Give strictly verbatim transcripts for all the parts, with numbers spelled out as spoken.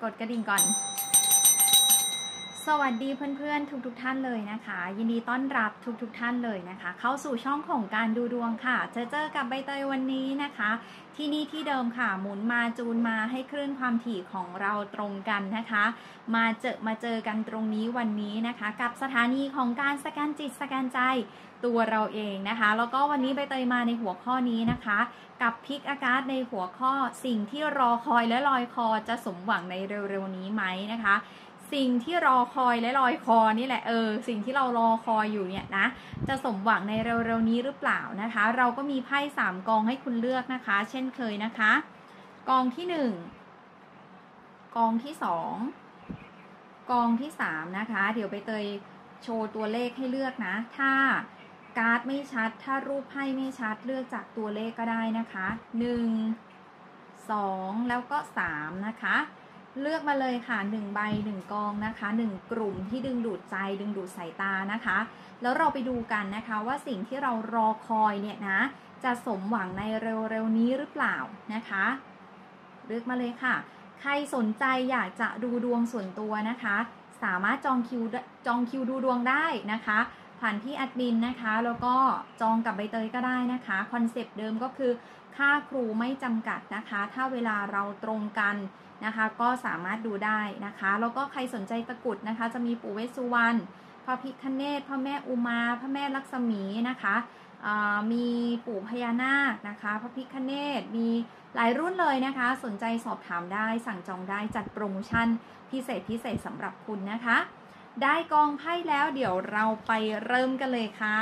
กดกระดิ่งก่อนสวัสดีเพื่อนๆทุกๆ ท่านเลยนะคะยินดีต้อนรับทุกๆท่านเลยนะคะเข้าสู่ช่องของการดูดวงค่ะเจอเจอกับใบเตยวันนี้นะคะที่นี่ที่เดิมค่ะหมุนมาจูนมาให้คลื่นความถี่ของเราตรงกันนะคะมาเจอมาเจอกันตรงนี้วันนี้นะคะกับสถานีของการสแกนจิตสแกนใจตัวเราเองนะคะแล้วก็วันนี้ใบเตยมาในหัวข้อนี้นะคะกับพิกอากาศในหัวข้อสิ่งที่รอคอยและลอยคอจะสมหวังในเร็วๆนี้ไหมนะคะสิ่งที่รอคอยและลอยคอนี่แหละเออสิ่งที่เรารอคอยอยู่เนี่ยนะจะสมหวังในเร็วๆนี้หรือเปล่านะคะเราก็มีไพ่สามกองให้คุณเลือกนะคะเช่นเคยนะคะกองที่หนึ่งกองที่สองกองที่สามนะคะเดี๋ยวใบเตยโชว์ตัวเลขให้เลือกนะถ้าการ์ดไม่ชัดถ้ารูปไพ่ไม่ชัดเลือกจากตัวเลขก็ได้นะคะหนึ่ง สองแล้วก็สามนะคะเลือกมาเลยค่ะหนึ่งใบหนึ่งกองนะคะหนึ่งกลุ่มที่ดึงดูดใจดึงดูดสายตานะคะแล้วเราไปดูกันนะคะว่าสิ่งที่เรารอคอยเนี่ยนะจะสมหวังในเร็วๆนี้หรือเปล่านะคะเลือกมาเลยค่ะใครสนใจอยากจะดูดวงส่วนตัวนะคะสามารถจองคิวจองคิวดูดวงได้นะคะผ่านที่แอดมินนะคะแล้วก็จองกับใบเตยก็ได้นะคะคอนเซปต์เดิมก็คือค่าครูไม่จำกัดนะคะถ้าเวลาเราตรงกันนะคะก็สามารถดูได้นะคะแล้วก็ใครสนใจตะกุดนะคะจะมีปู่เวสสุวรรณพระพิฆเนศพระแม่อุมาพระแม่ลักษมีนะคะมีปู่พญานาคนะคะพระพิฆเนศมีหลายรุ่นเลยนะคะสนใจสอบถามได้สั่งจองได้จัดโปรโมชั่นพิเศษพิเศษสำหรับคุณนะคะได้กองไพ่แล้วเดี๋ยวเราไปเริ่มกันเลยค่ะ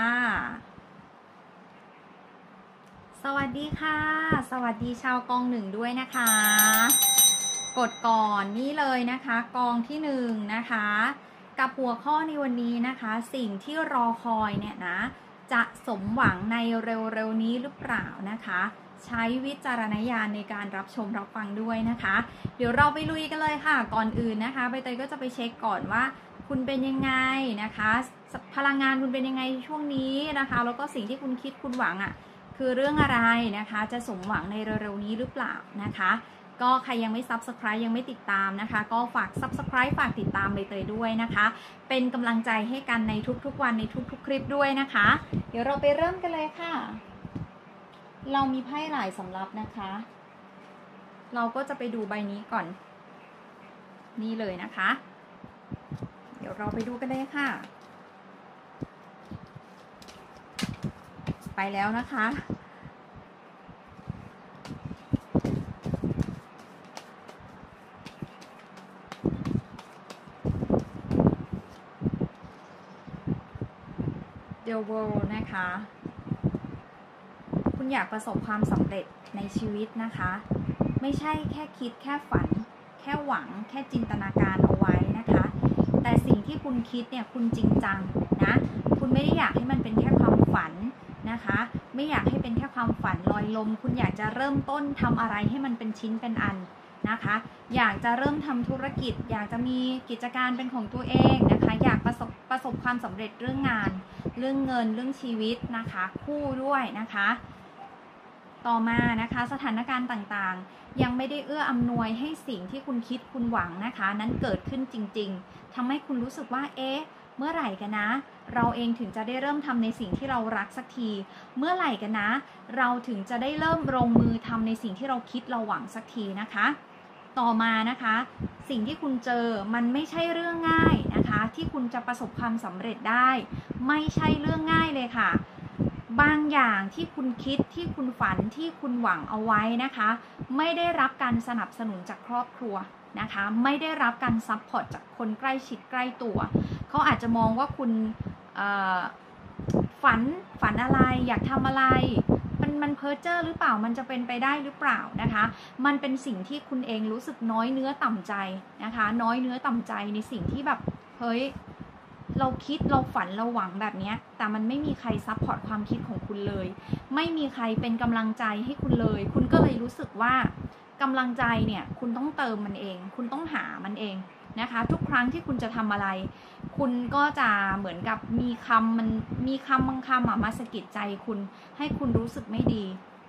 สวัสดีค่ะสวัสดีชาวกองหนึ่งด้วยนะคะกดก่อนนี่เลยนะคะกองที่หนึ่งนะคะกับหัวข้อในวันนี้นะคะสิ่งที่รอคอยเนี่ยนะจะสมหวังในเร็วๆนี้หรือเปล่านะคะใช้วิจารณญาณในการรับชมรับฟังด้วยนะคะเดี๋ยวเราไปลุยกันเลยค่ะก่อนอื่นนะคะใบเตยก็จะไปเช็คก่อนว่าคุณเป็นยังไงนะคะพลังงานคุณเป็นยังไงช่วงนี้นะคะแล้วก็สิ่งที่คุณคิดคุณหวังอ่ะคือเรื่องอะไรนะคะจะสมหวังในเร็วๆนี้หรือเปล่านะคะก็ใครยังไม่ ซับสไครบ์ ยังไม่ติดตามนะคะก็ฝาก ซับสไครบ์ ฝากติดตามใบเตยด้วยนะคะเป็นกำลังใจให้กันในทุกๆวันในทุกๆคลิปด้วยนะคะเดี๋ยวเราไปเริ่มกันเลยค่ะเรามีไพ่หลายสำรับนะคะเราก็จะไปดูใบนี้ก่อนนี่เลยนะคะเดี๋ยวเราไปดูกันเลยค่ะไปแล้วนะคะThe World นะคะคุณอยากประสบความสำเร็จในชีวิตนะคะไม่ใช่แค่คิดแค่ฝันแค่หวังแค่จินตนาการเอาไว้นะคะแต่สิ่งที่คุณคิดเนี่ยคุณจริงจังนะคุณไม่ได้อยากให้มันเป็นแค่ความฝันนะคะไม่อยากให้เป็นแค่ความฝันลอยลมคุณอยากจะเริ่มต้นทำอะไรให้มันเป็นชิ้นเป็นอันนะคะอยากจะเริ่มทำธุรกิจอยากจะมีกิจการเป็นของตัวเองนะคะอยากประสบประสบความสำเร็จเรื่องงานเรื่องเงินเรื่องชีวิตนะคะคู่ด้วยนะคะต่อมานะคะสถานการณ์ต่างๆยังไม่ได้เอื้ออำนวยให้สิ่งที่คุณคิดคุณหวังนะคะนั้นเกิดขึ้นจริงๆทำให้คุณรู้สึกว่าเอ๊ะเมื่อไหร่กันนะเราเองถึงจะได้เริ่มทำในสิ่งที่เรารักสักทีเมื่อไหร่กันนะเราถึงจะได้เริ่มลงมือทำในสิ่งที่เราคิดเราหวังสักทีนะคะต่อมานะคะสิ่งที่คุณเจอมันไม่ใช่เรื่องง่ายนะคะที่คุณจะประสบความสำเร็จได้ไม่ใช่เรื่องง่ายเลยค่ะบางอย่างที่คุณคิดที่คุณฝันที่คุณหวังเอาไว้นะคะไม่ได้รับการสนับสนุนจากครอบครัวนะคะไม่ได้รับการซัพพอร์ตจากคนใกล้ชิดใกล้ตัวเขาอาจจะมองว่าคุณฝันฝันอะไรอยากทำอะไรมันมันเพ้อเจ้อหรือเปล่ามันจะเป็นไปได้หรือเปล่านะคะมันเป็นสิ่งที่คุณเองรู้สึกน้อยเนื้อต่ำใจนะคะน้อยเนื้อต่ำใจในสิ่งที่แบบเฮ้ยเราคิดเราฝันเราหวังแบบนี้แต่มันไม่มีใครซัพพอร์ตความคิดของคุณเลยไม่มีใครเป็นกำลังใจให้คุณเลยคุณก็เลยรู้สึกว่ากำลังใจเนี่ยคุณต้องเติมมันเองคุณต้องหามันเองนะคะทุกครั้งที่คุณจะทำอะไรคุณก็จะเหมือนกับมีคำมันมีคำบางคำมาสะกิดใจคุณให้คุณรู้สึกไม่ดี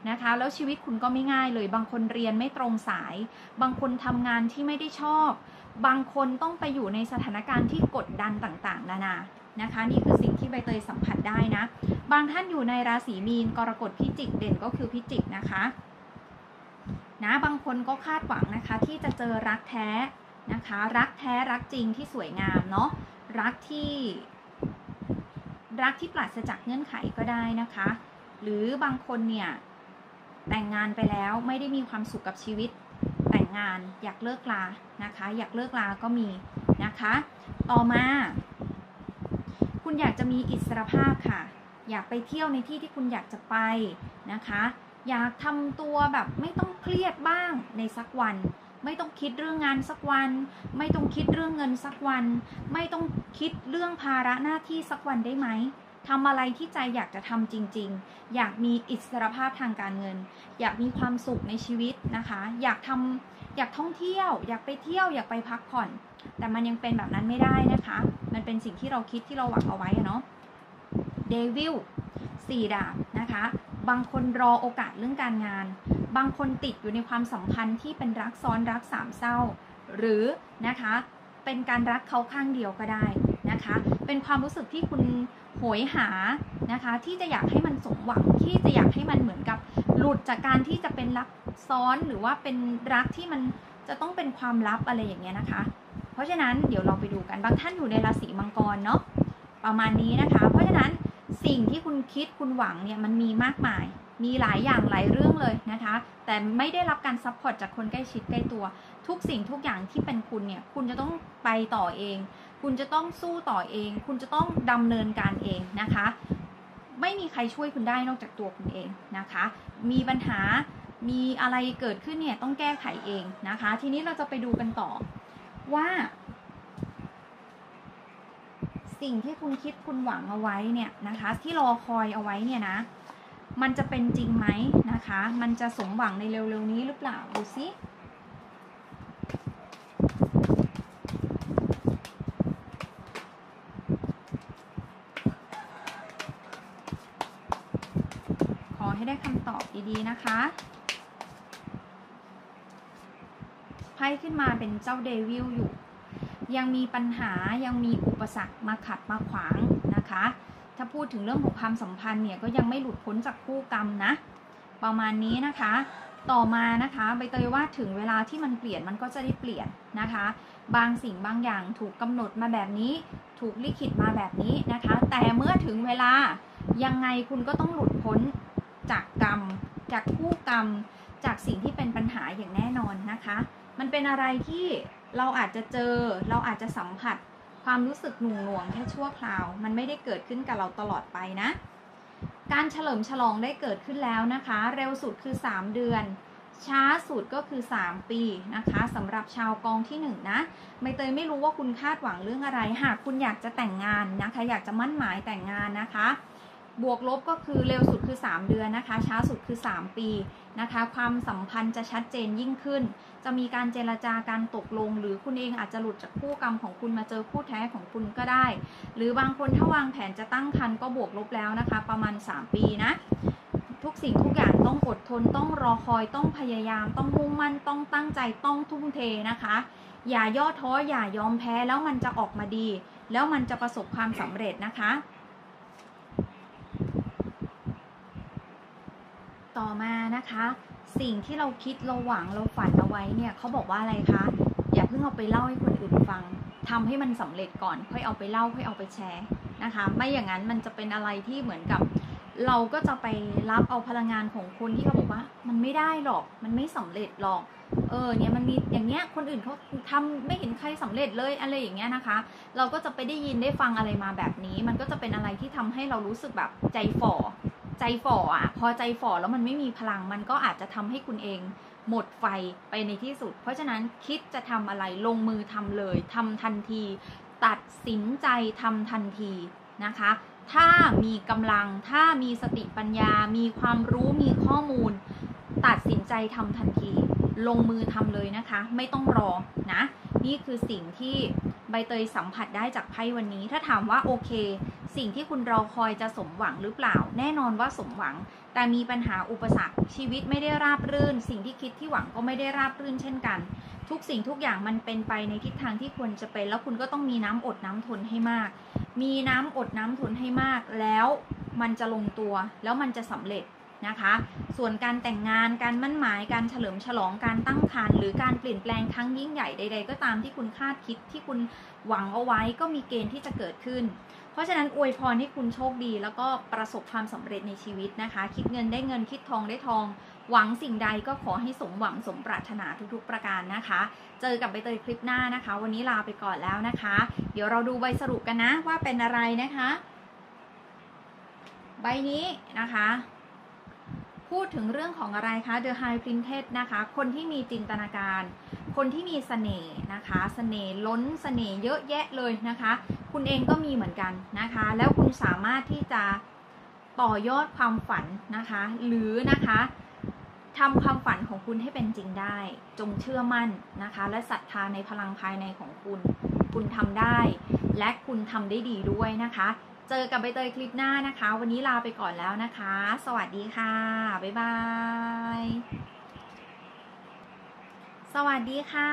นะคะแล้วชีวิตคุณก็ไม่ง่ายเลยบางคนเรียนไม่ตรงสายบางคนทำงานที่ไม่ได้ชอบบางคนต้องไปอยู่ในสถานการณ์ที่กดดันต่างๆนานานะคะนี่คือสิ่งที่ใบเตยสัมผัสได้นะบางท่านอยู่ในราศีมีนกรกฎพิจิกเด่นก็คือพิจิกนะคะนะบางคนก็คาดหวังนะคะที่จะเจอรักแท้นะคะรักแท้รักจริงที่สวยงามเนาะรักที่รักที่ปราศจากเงื่อนไขก็ได้นะคะหรือบางคนเนี่ยแต่งงานไปแล้วไม่ได้มีความสุขกับชีวิตแต่งงานอยากเลิกลานะคะอยากเลิกลาก็มีนะคะต่อมาคุณอยากจะมีอิสรภาพค่ะอยากไปเที่ยวในที่ที่คุณอยากจะไปนะคะอยากทำตัวแบบไม่ต้องเครียดบ้างในสักวันไม่ต้องคิดเรื่องงานสักวันไม่ต้องคิดเรื่องเงินสักวันไม่ต้องคิดเรื่องภาระหน้าที่สักวันได้ไหมทำอะไรที่ใจอยากจะทำจริงๆอยากมีอิสรภาพทางการเงินอยากมีความสุขในชีวิตนะคะอยากทำอยากท่องเที่ยวอยากไปเที่ยวอยากไปพักผ่อนแต่มันยังเป็นแบบนั้นไม่ได้นะคะมันเป็นสิ่งที่เราคิดที่เราหวังเอาไว้เนาะเดวิลสี่ดาบนะคะบางคนรอโอกาสเรื่องการงานบางคนติดอยู่ในความสัมพันธ์ที่เป็นรักซ้อนรักสามเศร้าหรือนะคะเป็นการรักเขาข้างเดียวก็ได้นะคะเป็นความรู้สึกที่คุณโหยหานะคะที่จะอยากให้มันสมหวังที่จะอยากให้มันเหมือนกับหลุดจากการที่จะเป็นรักซ้อนหรือว่าเป็นรักที่มันจะต้องเป็นความลับอะไรอย่างเงี้ยนะคะเพราะฉะนั้นเดี๋ยวเราไปดูกันบางท่านอยู่ในราศีมังกรเนาะประมาณนี้นะคะเพราะฉะนั้นสิ่งที่คุณคิดคุณหวังเนี่ยมันมีมากมายมีหลายอย่างหลายเรื่องเลยนะคะแต่ไม่ได้รับการซัพพอร์ตจากคนใกล้ชิดใกล้ตัวทุกสิ่งทุกอย่างที่เป็นคุณเนี่ยคุณจะต้องไปต่อเองคุณจะต้องสู้ต่อเองคุณจะต้องดำเนินการเองนะคะไม่มีใครช่วยคุณได้นอกจากตัวคุณเองนะคะมีปัญหามีอะไรเกิดขึ้นเนี่ยต้องแก้ไขเองนะคะทีนี้เราจะไปดูกันต่อว่าสิ่งที่คุณคิดคุณหวังเอาไว้เนี่ยนะคะที่รอคอยเอาไว้เนี่ยนะมันจะเป็นจริงไหมนะคะมันจะสมหวังในเร็วๆนี้หรือเปล่าดูสิขอให้ได้คำตอบดีๆนะคะไพ่ขึ้นมาเป็นเจ้าเดวิลอยู่ยังมีปัญหายังมีอุปสรรคมาขัดมาขวางนะคะถ้าพูดถึงเรื่องของความสัมพันธ์เนี่ยก็ยังไม่หลุดพ้นจากคู่กรรมนะประมาณนี้นะคะต่อมานะคะใบเตยว่าถึงเวลาที่มันเปลี่ยนมันก็จะได้เปลี่ยนนะคะบางสิ่งบางอย่างถูกกำหนดมาแบบนี้ถูกลิขิตมาแบบนี้นะคะแต่เมื่อถึงเวลายังไงคุณก็ต้องหลุดพ้นจากกรรมจากคู่กรรมจากสิ่งที่เป็นปัญหาอย่างแน่นอนนะคะมันเป็นอะไรที่เราอาจจะเจอเราอาจจะสัมผัสความรู้สึกหน่วงหน่วงแค่ชั่วคราวมันไม่ได้เกิดขึ้นกับเราตลอดไปนะการเฉลิมฉลองได้เกิดขึ้นแล้วนะคะเร็วสุดคือสามเดือนช้าสุดก็คือสามปีนะคะสำหรับชาวกองที่หนึ่งนะใบเตยไม่รู้ว่าคุณคาดหวังเรื่องอะไรหากคุณอยากจะแต่งงานนะคะอยากจะมั่นหมายแต่งงานนะคะบวกลบก็คือเร็วสุดคือสามเดือนนะคะช้าสุดคือสามปีนะคะความสัมพันธ์จะชัดเจนยิ่งขึ้นจะมีการเจรจาการตกลงหรือคุณเองอาจจะหลุดจากคู่กรรมของคุณมาเจอคู่แท้ของคุณก็ได้หรือบางคนถ้าวางแผนจะตั้งครรภ์ก็บวกลบแล้วนะคะประมาณสามปีนะทุกสิ่งทุกอย่างต้องอดทนต้องรอคอยต้องพยายามต้องมุ่งมั่นต้องตั้งใจต้องทุ่มเทนะคะอย่าย่อท้ออย่ายอมแพ้แล้วมันจะออกมาดีแล้วมันจะประสบความสำเร็จนะคะต่อมานะคะสิ่งที่เราคิดเราหวังเราฝันเอาไว้เนี่ยเขาบอกว่าอะไรคะอย่าเพิ่งเอาไปเล่าให้คนอื่นฟังทำให้มันสำเร็จก่อนค่อยเอาไปเล่าค่อยเอาไปแชร์นะคะไม่อย่างนั้นมันจะเป็นอะไรที่เหมือนกับเราก็จะไปรับเอาพลังงานของคนที่เขาบอกว่ามันไม่ได้หรอกมันไม่สำเร็จหรอกเออเนี่ยมันมีอย่างเงี้ยคนอื่นเขาทำไม่เห็นใครสำเร็จเลยอะไรอย่างเงี้ยนะคะเราก็จะไปได้ยินได้ฟังอะไรมาแบบนี้มันก็จะเป็นอะไรที่ทำให้เรารู้สึกแบบใจฝ่อใจฝ่ออ่ะพอใจฝ่อแล้วมันไม่มีพลังมันก็อาจจะทำให้คุณเองหมดไฟไปในที่สุดเพราะฉะนั้นคิดจะทำอะไรลงมือทำเลยทำทันทีตัดสินใจทำทันทีนะคะถ้ามีกำลังถ้ามีสติปัญญามีความรู้มีข้อมูลตัดสินใจทำทันทีลงมือทำเลยนะคะไม่ต้องรอนะนี่คือสิ่งที่ใบเตยสัมผัสได้จากไพ่วันนี้ถ้าถามว่าโอเคสิ่งที่คุณรอคอยจะสมหวังหรือเปล่าแน่นอนว่าสมหวังแต่มีปัญหาอุปสรรคชีวิตไม่ได้ราบรื่นสิ่งที่คิดที่หวังก็ไม่ได้ราบรื่นเช่นกันทุกสิ่งทุกอย่างมันเป็นไปในทิศทางที่ควรจะเป็นแล้วคุณก็ต้องมีน้ำอดน้ำทนให้มากมีน้ำอดน้ำทนให้มากแล้วมันจะลงตัวแล้วมันจะสำเร็จนะคะส่วนการแต่งงานการมั่นหมายการเฉลิมฉลองการตั้งครรภ์หรือการเปลี่ยนแปลงครั้งยิ่งใหญ่ใดๆก็ตามที่คุณคาดคิดที่คุณหวังเอาไว้ก็มีเกณฑ์ที่จะเกิดขึ้นเพราะฉะนั้นอวยพรให้คุณโชคดีแล้วก็ประสบความสำเร็จในชีวิตนะคะคิดเงินได้เงินคิดทองได้ทองหวังสิ่งใดก็ขอให้สมหวังสมปรารถนาทุกๆประการนะคะเจอกับใบเตยคลิปหน้านะคะวันนี้ลาไปก่อนแล้วนะคะเดี๋ยวเราดูใบสรุปกันนะว่าเป็นอะไรนะคะใบนี้นะคะพูดถึงเรื่องของอะไรคะ The High Princess นะคะคนที่มีจินตนาการคนที่มีเสน่ห์นะคะเสน่ห์ล้นเสน่ห์เยอะแยะเลยนะคะคุณเองก็มีเหมือนกันนะคะแล้วคุณสามารถที่จะต่อยอดความฝันนะคะหรือนะคะทำความฝันของคุณให้เป็นจริงได้จงเชื่อมั่นนะคะและศรัทธาในพลังภายในของคุณคุณทำได้และคุณทำได้ดีด้วยนะคะเจอกับใบเตยคลิปหน้านะคะวันนี้ลาไปก่อนแล้วนะคะสวัสดีค่ะบ๊ายบายสวัสดีค่ะ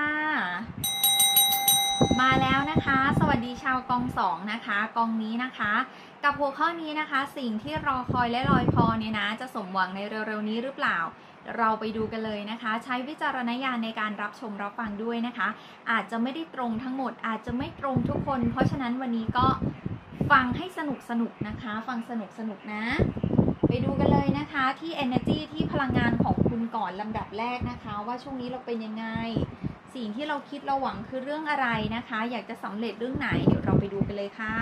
มาแล้วนะคะสวัสดีชาวกองสองนะคะกองนี้นะคะกับหัวข้อนี้นะคะสิ่งที่รอคอยและลอยคอเนี่ยนะจะสมหวังในเร็วๆนี้หรือเปล่าเราไปดูกันเลยนะคะใช้วิจารณญาณในการรับชมรับฟังด้วยนะคะอาจจะไม่ได้ตรงทั้งหมดอาจจะไม่ตรงทุกคนเพราะฉะนั้นวันนี้ก็ฟังให้สนุกสนุกนะคะฟังสนุกสนุกนะไปดูกันเลยนะคะที่ energy ที่พลังงานของคุณก่อนลำดับแรกนะคะว่าช่วงนี้เราเป็นยังไงสิ่งที่เราคิดเราหวังคือเรื่องอะไรนะคะอยากจะสำเร็จเรื่องไหนเดี๋ยวเราไปดูกันเลยค่ะ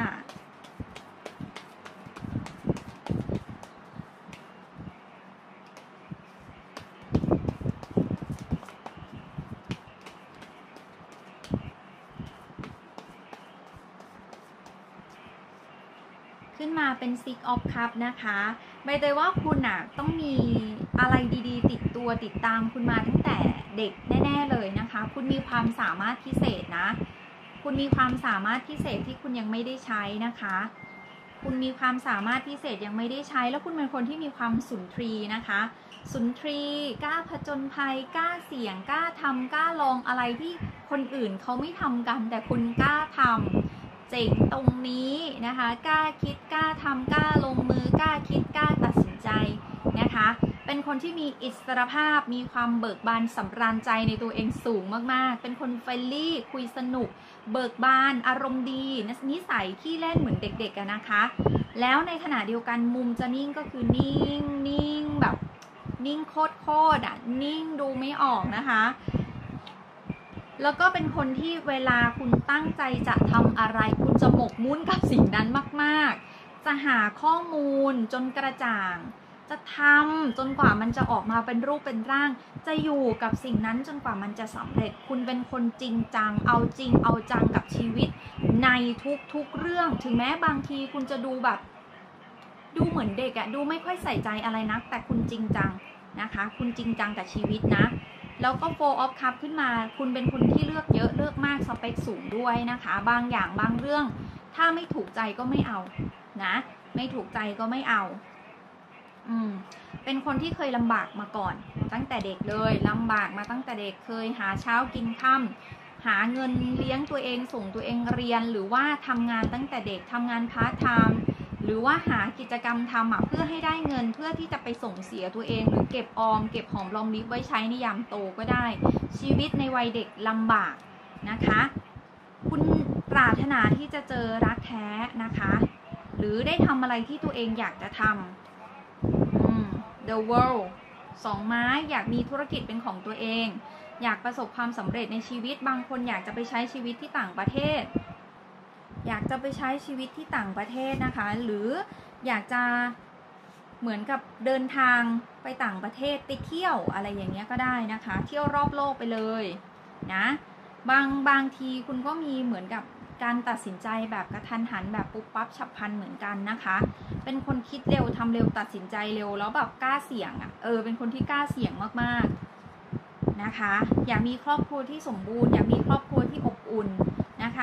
ขึ้นมาเป็น Six of Cups นะคะใบเตยว่าคุณอ่ะต้องมีอะไรดีๆติดตัวติดตามคุณมาตั้งแต่เด็กแน่ๆเลยนะคะคุณมีความสามารถพิเศษนะคุณมีความสามารถพิเศษที่คุณยังไม่ได้ใช้นะคะคุณมีความสามารถพิเศษยังไม่ได้ใช้แล้วคุณเป็นคนที่มีความสุนทรีนะคะสุนทรีกล้าผจญภัยกล้าเสี่ยงกล้าทำกล้าลองอะไรที่คนอื่นเขาไม่ทำกันแต่คุณกล้าทำเจ๋งตรงนี้นะคะกล้าคิดกล้าทำกล้าลงมือกล้าคิดกล้าตัดสินใจนะคะเป็นคนที่มีอิสรภาพมีความเบิกบานสำราญใจในตัวเองสูงมากๆเป็นคนเฟรนลี่คุยสนุกเบิกบานอารมณ์ดีนิสัยขี้เล่นเหมือนเด็กๆนะคะแล้วในขณะเดียวกันมุมจะนิ่งก็คือนิ่งนิ่งแบบนิ่งโคตรโคตรอ่ะนิ่งดูไม่ออกนะคะแล้วก็เป็นคนที่เวลาคุณตั้งใจจะทำอะไรคุณจะหมกมุ่นกับสิ่งนั้นมากๆจะหาข้อมูลจนกระจ่างจะทำจนกว่ามันจะออกมาเป็นรูปเป็นร่างจะอยู่กับสิ่งนั้นจนกว่ามันจะสำเร็จคุณเป็นคนจริงจังเอาจริงเอาจังกับชีวิตในทุกๆเรื่องถึงแม้บางทีคุณจะดูแบบดูเหมือนเด็กอะดูไม่ค่อยใส่ใจอะไรนักแต่คุณจริงจังนะคะคุณจริงจังกับชีวิตนะแล้วก็ Four of Cups ขึ้นมาคุณเป็นคนที่เลือกเยอะเลือกมากสเปคสูงด้วยนะคะบางอย่างบางเรื่องถ้าไม่ถูกใจก็ไม่เอานะไม่ถูกใจก็ไม่เอาอืมเป็นคนที่เคยลำบากมาก่อนตั้งแต่เด็กเลยลำบากมาตั้งแต่เด็กเคยหาเช้ากินค่ำหาเงินเลี้ยงตัวเองส่งตัวเองเรียนหรือว่าทำงานตั้งแต่เด็กทำงานพาร์ทไทม์หรือว่าหากิจกรรมทำอ่ะเพื่อให้ได้เงินเพื่อที่จะไปส่งเสียตัวเองหรือเก็บออมเก็บหอมรอมริบไว้ใช้ในยามโตก็ได้ชีวิตในวัยเด็กลำบากนะคะคุณปรารถนาที่จะเจอรักแท้นะคะหรือได้ทำอะไรที่ตัวเองอยากจะทำ The World สองไม้อยากมีธุรกิจเป็นของตัวเองอยากประสบความสำเร็จในชีวิตบางคนอยากจะไปใช้ชีวิตที่ต่างประเทศอยากจะไปใช้ชีวิตที่ต่างประเทศนะคะหรืออยากจะเหมือนกับเดินทางไปต่างประเทศไปเที่ยวอะไรอย่างเงี้ยก็ได้นะคะเที่ยวรอบโลกไปเลยนะบางบางทีคุณก็มีเหมือนกับการตัดสินใจแบบกระทันหันแบบปุ๊บปั๊บฉับพลันเหมือนกันนะคะเป็นคนคิดเร็วทำเร็วตัดสินใจเร็วแล้วแบบกล้าเสี่ยงอ่ะเออเป็นคนที่กล้าเสี่ยงมากๆนะคะอยากมีครอบครัวที่สมบูรณ์อยากมีครอบครัวที่อบอุ่นนะคะ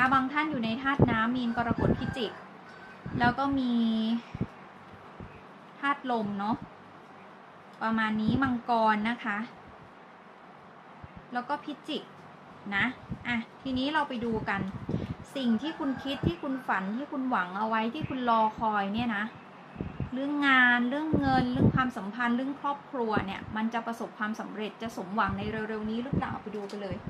บางท่านอยู่ในธาตุน้ำมีนกรกฎพิจิกแล้วก็มีธาตุลมเนาะประมาณนี้มังกรนะคะแล้วก็พิจิกนะอ่ะทีนี้เราไปดูกันสิ่งที่คุณคิดที่คุณฝันที่คุณหวังเอาไว้ที่คุณรอคอยเนี่ยนะเรื่องงานเรื่องเงินเรื่องความสัมพันธ์เรื่องครอบครัวเนี่ยมันจะประสบความสำเร็จจะสมหวังในเร็วๆนี้หรือเปล่าไปดูไปเลย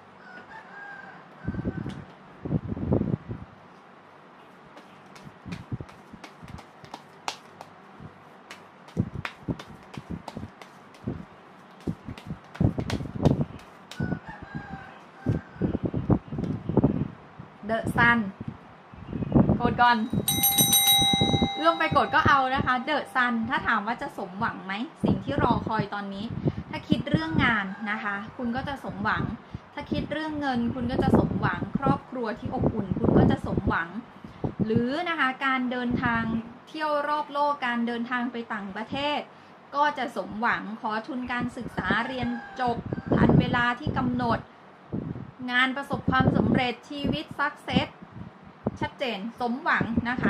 เดอะซันกดก่อนเอื้อมไปกดก็เอานะคะเดอะซันถ้าถามว่าจะสมหวังไหมสิ่งที่รอคอยตอนนี้ถ้าคิดเรื่องงานนะคะคุณก็จะสมหวังถ้าคิดเรื่องเงินคุณก็จะสมหวังครอบครัวที่อบอุ่นคุณก็จะสมหวังหรือนะคะการเดินทางเที่ยวรอบโลกการเดินทางไปต่างประเทศก็จะสมหวังขอทุนการศึกษาเรียนจบทันเวลาที่กำหนดงานประสบความสำเร็จชีวิตซักเซสชัดเจนสมหวังนะคะ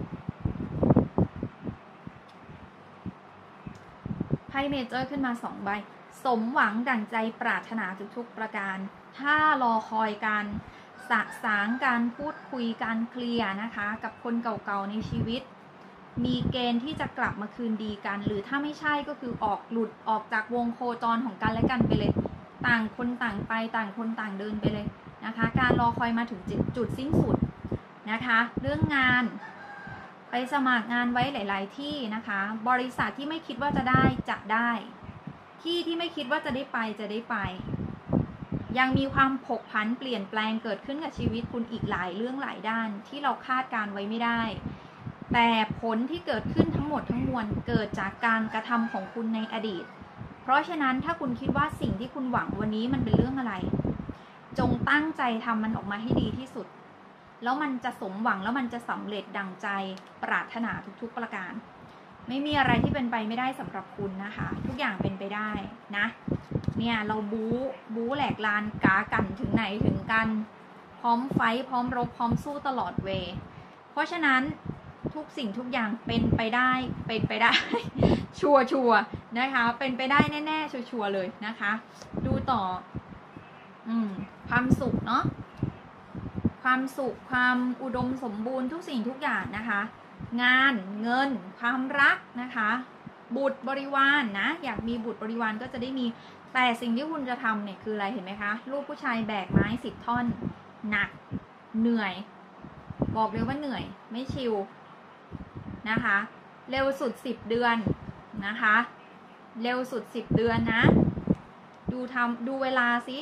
ไพ่เมเจอร์ขึ้นมาสองใบสมหวังดั่งใจปรารถนาทุกๆประการถ้ารอคอยการสะสางการพูดคุยการเคลียร์นะคะกับคนเก่าๆในชีวิตมีเกณฑ์ที่จะกลับมาคืนดีกันหรือถ้าไม่ใช่ก็คือออกหลุดออกจากวงโคจรของกันและกันไปเลยต่างคนต่างไปต่างคนต่างเดินไปเลยนะคะการรอคอยมาถึงจุดสิ้นสุดนะคะเรื่องงานไปสมัครงานไว้หลายๆที่นะคะบริษัทที่ไม่คิดว่าจะได้จะได้ที่ที่ไม่คิดว่าจะได้ไปจะได้ไปยังมีความผกผันเปลี่ยนแปลงเกิดขึ้นกับชีวิตคุณอีกหลายเรื่องหลายด้านที่เราคาดการไว้ไม่ได้แต่ผลที่เกิดขึ้นทั้งหมดทั้งมวลเกิดจากการกระทำของคุณในอดีตเพราะฉะนั้นถ้าคุณคิดว่าสิ่งที่คุณหวังวันนี้มันเป็นเรื่องอะไรจงตั้งใจทำมันออกมาให้ดีที่สุดแล้วมันจะสมหวังแล้วมันจะสำเร็จดังใจปรารถนาทุกๆประการไม่มีอะไรที่เป็นไปไม่ได้สำหรับคุณนะคะทุกอย่างเป็นไปได้นะเนี่ยเราบู๊บู๊แหลกลานกากันถึงไหนถึงกันพร้อมไฟพร้อมรบพร้อมสู้ตลอดเวย์เพราะฉะนั้นทุกสิ่งทุกอย่างเป็นไปได้เป็นไปได้ ชัวชัวนะคะเป็นไปได้แน่ๆชัวร์เลยนะคะดูต่ออืมความสุขเนาะความสุขความอุดมสมบูรณ์ทุกสิ่งทุกอย่างนะคะงานเงินความรักนะคะบุตรบริวาร นะอยากมีบุตรบริวารก็จะได้มีแต่สิ่งที่คุณจะทำเนี่ยคืออะไรเห็นไหมคะลูกผู้ชายแบกไม้สิบท่อนหนักเหนื่อยบอกเลยว่าเหนื่อยไม่ชิลนะคะเร็วสุดสิบเดือนนะคะเร็วสุดสิบเดือนนะดูทำดูเวลาสิ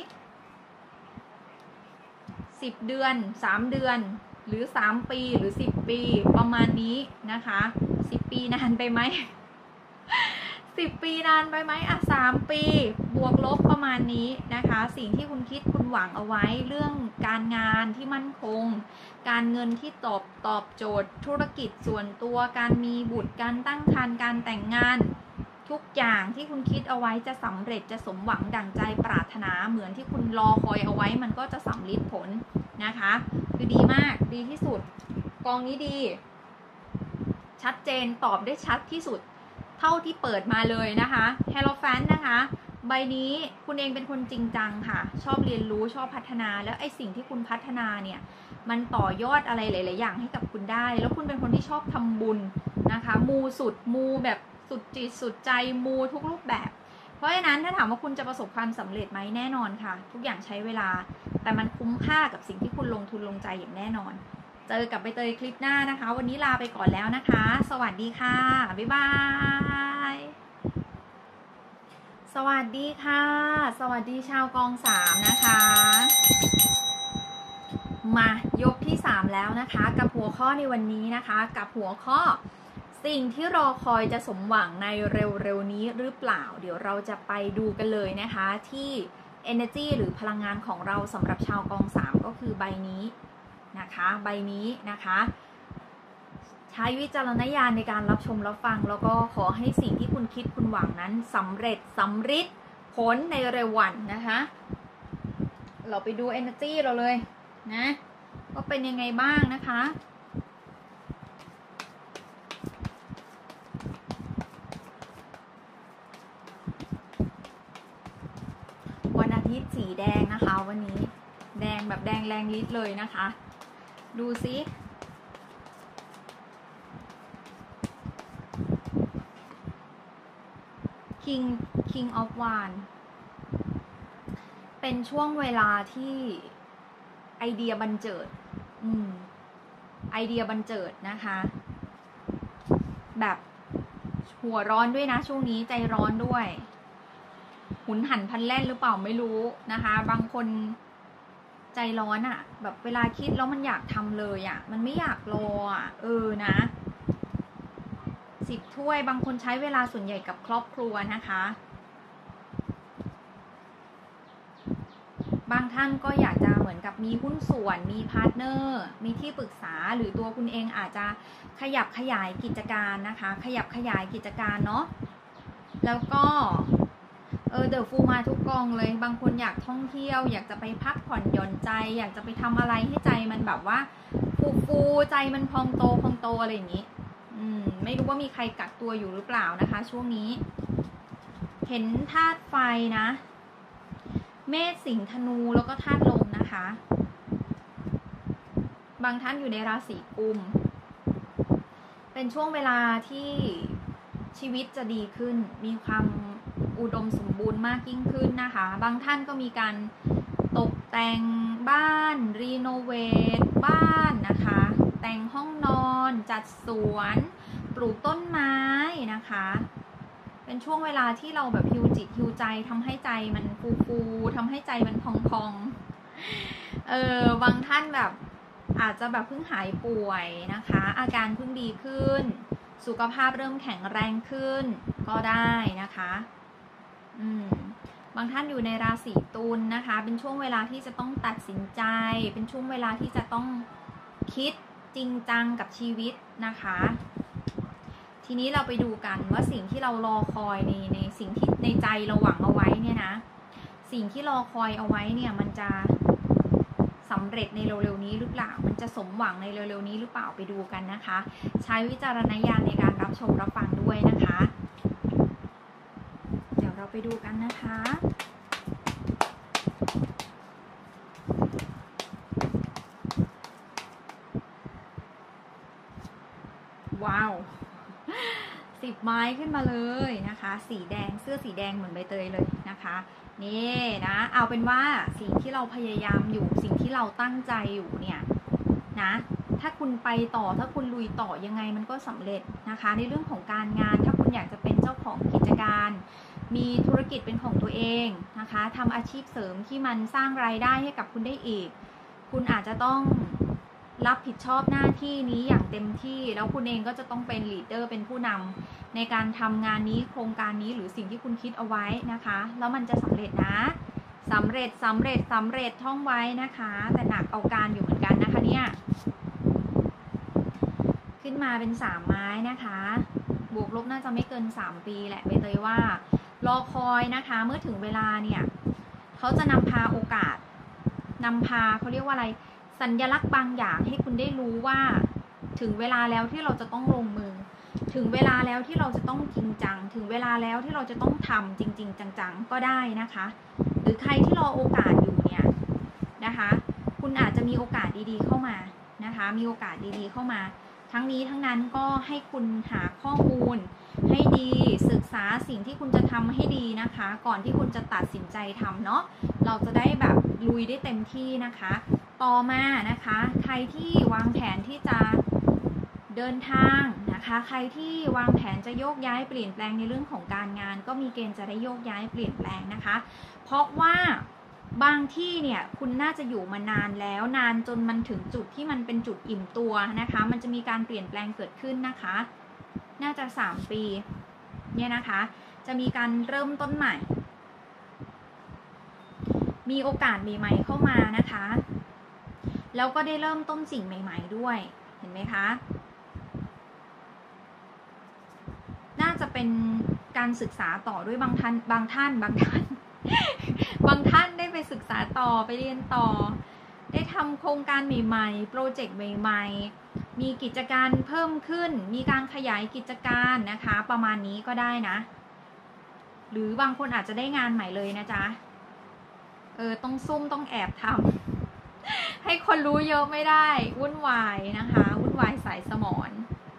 สิบเดือนสามเดือนหรือสามปีหรือสิบปีประมาณนี้นะคะสิบปีนานไปไหม สิบปีนานไปไหมอ่ะสามปีบวกลบประมาณนี้นะคะสิ่งที่คุณคิดคุณหวังเอาไว้เรื่องการงานที่มั่นคงการเงินที่ตอบตอบโจทย์ธุรกิจส่วนตัวการมีบุตรการตั้งครรภ์การแต่งงานทุกอย่างที่คุณคิดเอาไว้จะสำเร็จจะสมหวังดั่งใจปรารถนาเหมือนที่คุณรอคอยเอาไว้มันก็จะสำลิดผลนะคะคือดีมากดีที่สุดกองนี้ดีชัดเจนตอบได้ชัดที่สุดเท่าที่เปิดมาเลยนะคะเฮโรแฟนนะคะใบนี้คุณเองเป็นคนจริงจังค่ะชอบเรียนรู้ชอบพัฒนาแล้วไอ้สิ่งที่คุณพัฒนาเนี่ยมันต่อยอดอะไรหลายๆอย่างให้กับคุณได้แล้วคุณเป็นคนที่ชอบทำบุญนะคะมูสุดมูแบบสุดจิตสุดใจมูทุกรูปแบบเพราะฉะนั้นถ้าถามว่าคุณจะประสบความสำเร็จไหมแน่นอนค่ะทุกอย่างใช้เวลาแต่มันคุ้มค่ากับสิ่งที่คุณลงทุนลงใจอย่างแน่นอนเจอกับใบเตยคลิปหน้านะคะวันนี้ลาไปก่อนแล้วนะคะสวัสดีค่ะบ๊ายบายสวัสดีค่ะสวัสดีชาวกองสามนะคะมายกที่สามแล้วนะคะกับหัวข้อในวันนี้นะคะกับหัวข้อสิ่งที่รอคอยจะสมหวังในเร็วๆนี้หรือเปล่าเดี๋ยวเราจะไปดูกันเลยนะคะที่ energy หรือพลังงานของเราสำหรับชาวกองสามก็คือใบนี้นะคะใบนี้นะคะใช้วิจารณญาณในการรับชมรับฟังแล้วก็ขอให้สิ่งที่คุณคิดคุณหวังนั้นสำเร็จสำฤทธิ์ผลในเร็ววันนะคะเราไปดู energy เราเลยนะว่าเป็นยังไงบ้างนะคะวันอาทิตย์สีแดงนะคะวันนี้แดงแบบแดงแรงฤทธิ์เลยนะคะดูซิ King King of Wands เป็นช่วงเวลาที่ไอเดียบันเจิดอืมไอเดียบันเจิดนะคะแบบหัวร้อนด้วยนะช่วงนี้ใจร้อนด้วยหุนหันพลันแล่นหรือเปล่าไม่รู้นะคะบางคนใจร้อนอะ่ะแบบเวลาคิดแล้วมันอยากทำเลยอะ่ะมันไม่อยากรออ่ะเออนะสิบถ้วยบางคนใช้เวลาส่วนใหญ่กับครอบครัวนะคะบางท่านก็อยากจะเหมือนกับมีหุ้นส่วนมีพาร์ทเนอร์มีที่ปรึกษาหรือตัวคุณเองอาจจะขยับขยายกิจการนะคะขยับขยายกิจการเนาะแล้วก็เออเดอะฟูมาทุกกองเลยบางคนอยากท่องเที่ยวอยากจะไปพักผ่อนหย่อนใจอยากจะไปทำอะไรให้ใจมันแบบว่าฟูฟูใจมันพองโตพองโตอะไรอย่างนี้อืมไม่รู้ว่ามีใครกักตัวอยู่หรือเปล่านะคะช่วงนี้เห็นธาตุไฟนะเมษสิงห์ธนูแล้วก็ธาตุลมนะคะบางท่านอยู่ในราศีกุมเป็นช่วงเวลาที่ชีวิตจะดีขึ้นมีความอุดมสมบูรณ์มากยิ่งขึ้นนะคะบางท่านก็มีการตกแต่งบ้านรีโนเวทบ้านนะคะแต่งห้องนอนจัดสวนปลูกต้นไม้นะคะเป็นช่วงเวลาที่เราแบบฮิวจิตฮิวใจทำให้ใจมันฟูฟูทำให้ใจมันพองพองเออบางท่านแบบอาจจะแบบเพิ่งหายป่วยนะคะอาการเพิ่งดีขึ้นสุขภาพเริ่มแข็งแรงขึ้นก็ได้นะคะอืมบางท่านอยู่ในราศีตุลนะคะเป็นช่วงเวลาที่จะต้องตัดสินใจเป็นช่วงเวลาที่จะต้องคิดจริงจังกับชีวิตนะคะทีนี้เราไปดูกันว่าสิ่งที่เรารอคอยในในสิ่งที่ในใจเราหวังเอาไว้เนี่ยนะสิ่งที่รอคอยเอาไว้เนี่ยมันจะสำเร็จในเร็วๆนี้หรือเปล่ามันจะสมหวังในเร็วๆนี้หรือเปล่าไปดูกันนะคะใช้วิจารณญาณในการรับชมรับฟังด้วยนะคะเดี๋ยวเราไปดูกันนะคะว้าวสิบไม้ขึ้นมาเลยนะคะสีแดงเสื้อสีแดงเหมือนใบเตยเลยนะคะนี่นะเอาเป็นว่าสิ่งที่เราพยายามอยู่สิ่งที่เราตั้งใจอยู่เนี่ยนะถ้าคุณไปต่อถ้าคุณลุยต่อยังไงมันก็สำเร็จนะคะในเรื่องของการงานถ้าคุณอยากจะเป็นเจ้าของกิจการมีธุรกิจเป็นของตัวเองนะคะทำอาชีพเสริมที่มันสร้างรายได้ให้กับคุณได้อีกคุณอาจจะต้องรับผิดชอบหน้าที่นี้อย่างเต็มที่แล้วคุณเองก็จะต้องเป็นลีดเดอร์เป็นผู้นำในการทำงานนี้โครงการนี้หรือสิ่งที่คุณคิดเอาไว้นะคะแล้วมันจะสำเร็จนะสำเร็จสำเร็จสำเร็จท่องไว้นะคะแต่หนักเอาการอยู่เหมือนกันนะคะเนี่ยขึ้นมาเป็นสามไม้นะคะบวกลบน่าจะไม่เกินสามปีแหละใบเตยว่ารอคอยนะคะเมื่อถึงเวลาเนี่ยเขาจะนำพาโอกาสนำพาเขาเรียกว่าอะไรสัญลักษณ์บางอย่างให้คุณได้รู้ว่าถึงเวลาแล้วที่เราจะต้องลงมือถึงเวลาแล้วที่เราจะต้องจริงจังถึงเวลาแล้วที่เราจะต้องทำจริงๆจังๆก็ได้นะคะหรือใครที่รอโอกาสอยู่เนี่ยนะคะคุณอาจจะมีโอกาสดีๆเข้ามานะคะมีโอกาสดีๆเข้ามาทั้งนี้ทั้งนั้นก็ให้คุณหาข้อมูลให้ดีศึกษาสิ่งที่คุณจะทำให้ดีนะคะก่อนที่คุณจะตัดสินใจทำเนาะเราจะได้แบบลุยได้เต็มที่นะคะต่อมานะคะใครที่วางแผนที่จะเดินทางนะคะใครที่วางแผนจะโยกย้ายเปลี่ยนแปลงในเรื่องของการงานก็มีเกณฑ์จะได้โยกย้ายเปลี่ยนแปลงนะคะเพราะว่าบางที่เนี่ยคุณน่าจะอยู่มานานแล้วนานจนมันถึงจุดที่มันเป็นจุดอิ่มตัวนะคะมันจะมีการเปลี่ยนแปลงเกิดขึ้นนะคะน่าจะสามปีเนี่ยนะคะจะมีการเริ่มต้นใหม่มีโอกาสใหม่ๆเข้ามานะคะแล้วก็ได้เริ่มต้นสิ่งใหม่ๆด้วยเห็นไหมคะน่าจะเป็นการศึกษาต่อด้วยบางท่านบางท่านบางท่าน บางท่านได้ไปศึกษาต่อไปเรียนต่อได้ทำโครงการใหม่ๆโปรเจกต์ใหม่ๆมีกิจการเพิ่มขึ้นมีการขยายกิจการนะคะประมาณนี้ก็ได้นะหรือบางคนอาจจะได้งานใหม่เลยนะจ๊ะเออต้องซุ่มต้องแอบทำ ให้คนรู้เยอะไม่ได้วุ่นวายนะคะวุ่นวายสายสมอง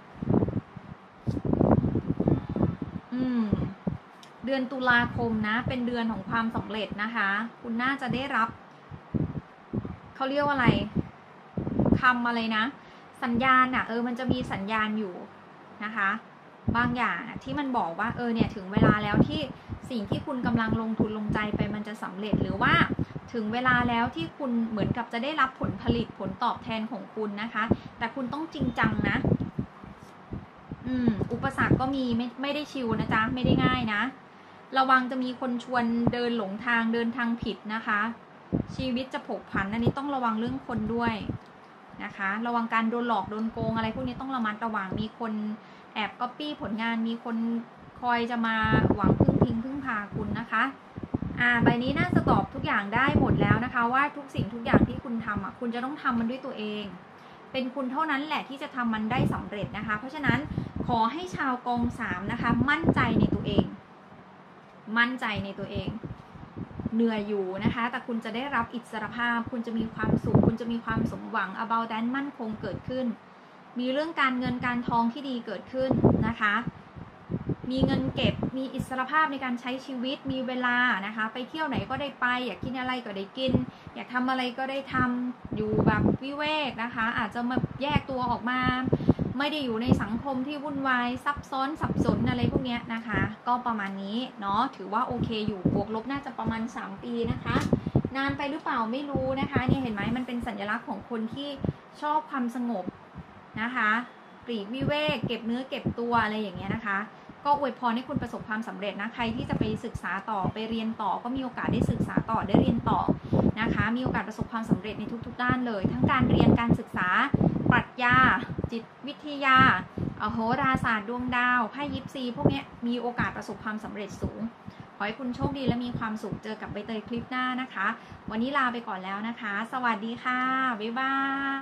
อืมเดือนตุลาคมนะเป็นเดือนของความสำเร็จนะคะคุณน่าจะได้รับเขาเรียกว่าอะไรคำอะไรนะสัญญาณอ่ะเออมันจะมีสัญญาณอยู่นะคะบางอย่างที่มันบอกว่าเออเนี่ยถึงเวลาแล้วที่สิ่งที่คุณกำลังลงทุนลงใจไปมันจะสำเร็จหรือว่าถึงเวลาแล้วที่คุณเหมือนกับจะได้รับผลผลิตผลตอบแทนของคุณนะคะแต่คุณต้องจริงจังนะอืมอุปสรรคก็มีไม่ไม่ได้ชิวนะจ๊ะไม่ได้ง่ายนะระวังจะมีคนชวนเดินหลงทางเดินทางผิดนะคะชีวิตจะผกผันอันนี้ต้องระวังเรื่องคนด้วยนะคะระวังการโดนหลอกโดนโกงอะไรพวกนี้ต้องระมัดระวังมีคนแอบก๊อปปี้ผลงานมีคนคอยจะมาหวังพึ่งพิงพึ่งพาคุณนะคะอ่าใบนี้น่าจะตอบทุกอย่างได้หมดแล้วนะคะว่าทุกสิ่งทุกอย่างที่คุณทำอ่ะคุณจะต้องทำมันด้วยตัวเองเป็นคุณเท่านั้นแหละที่จะทำมันได้สำเร็จนะคะเพราะฉะนั้นขอให้ชาวกองสามนะคะมั่นใจในตัวเองมั่นใจในตัวเองเหนื่อยอยู่นะคะแต่คุณจะได้รับอิสรภาพคุณจะมีความสุขคุณจะมีความสมหวัง about that มั่นคงเกิดขึ้นมีเรื่องการเงินการทองที่ดีเกิดขึ้นนะคะมีเงินเก็บมีอิสรภาพในการใช้ชีวิตมีเวลานะคะไปเที่ยวไหนก็ได้ไปอยากกินอะไรก็ได้กินอยากทำอะไรก็ได้ทำอยู่แบบวิเวกนะคะอาจจะมาแยกตัวออกมาไม่ได้อยู่ในสังคมที่วุ่นวายซับซ้อนสับสนอะไรพวกนี้นะคะก็ประมาณนี้เนาะถือว่าโอเคอยู่บวกลบน่าจะประมาณสามปีนะคะนานไปหรือเปล่าไม่รู้นะคะเนี่ยเห็นไหมมันเป็นสัญลักษณ์ของคนที่ชอบความสงบนะคะปลีกวิเวกเก็บเนื้อเก็บตัวอะไรอย่างเงี้ยนะคะก็อวยพรให้คุณประสบความสำเร็จนะใครที่จะไปศึกษาต่อไปเรียนต่อก็มีโอกาสได้ศึกษาต่อได้เรียนต่อนะคะมีโอกาสประสบความสำเร็จในทุกๆด้านเลยทั้งการเรียนการศึกษาปรัชญาจิตวิทยาโหราศาสตร์ดวงดาวไพ่ยิปซีพวกนี้มีโอกาสประสบความสำเร็จสูงขอให้คุณโชคดีและมีความสุขเจอกับใบเตยคลิปหน้านะคะวันนี้ลาไปก่อนแล้วนะคะสวัสดีค่ะบ๊ายบาย